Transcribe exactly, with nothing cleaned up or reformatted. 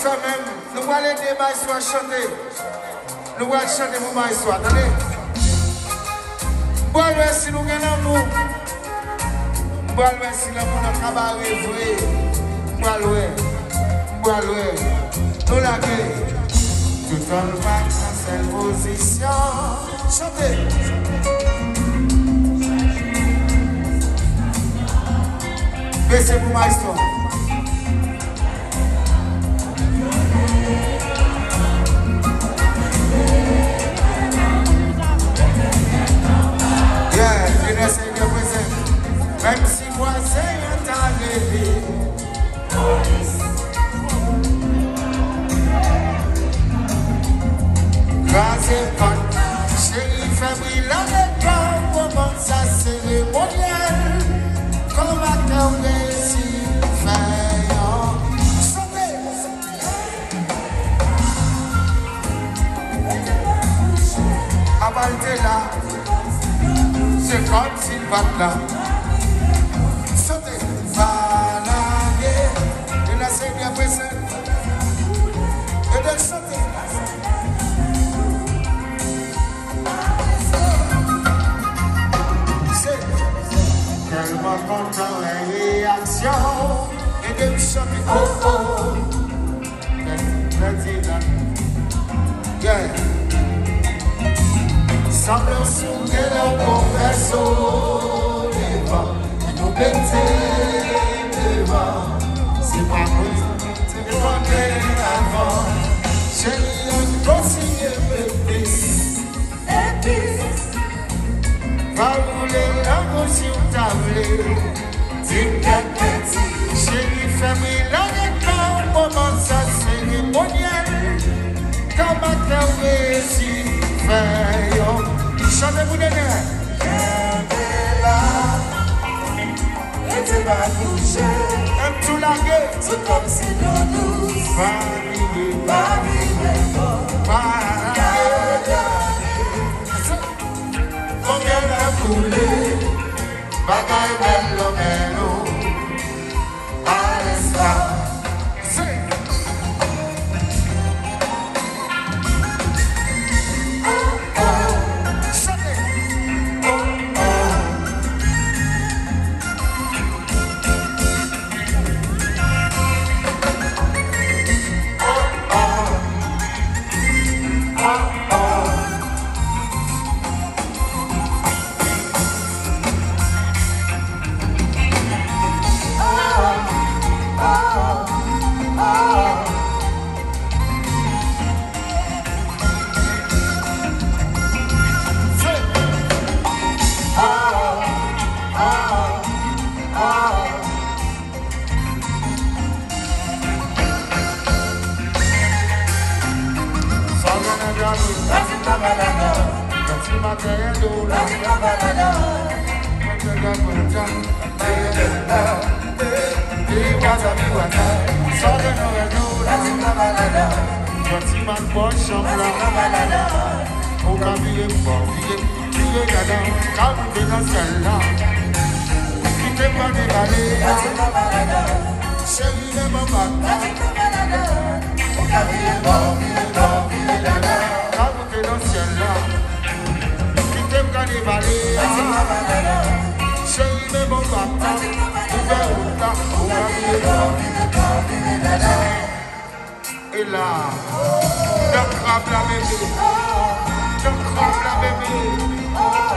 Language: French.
même, nous allons aider Maïsou à chanter. Nous allons chanter pour Maïsou. Attendez. Bon, si nous gagnons l'amour. Bon, si l'amour n'a pas barré vrai. Bon, bon, nous la gueule. Tout en bas, cette position. Chantez. Baissez pour Maïsou. Même si voisin est enlevé, grâce et pas, chérie fébrile avec un moment sa cérémoniale, comme attendait si faillant. Chantez! Abalte là, c'est comme s'il bat là. Et de chanter. C'est tellement content et réaction. Et de chanter. Oh oh. Yeah. Semble souder le converso devant. Nous bêter devant. C'est pas possible. Avant, chérie, on continue bébé. Et puis, va rouler l'amour sur table. Dis-moi petit, chérie, fais-moi la moment ça cérémonial. Comme à t'envoyer si fait. Chantez-vous de l'air. Et tu vas bouger. Aime tout la gueule. C'est comme si nous nous famille, famille, famille. Combien de coulées, bagaille bello bello, allez ça. Et là, le crabe la bébé, le crabe la bébé.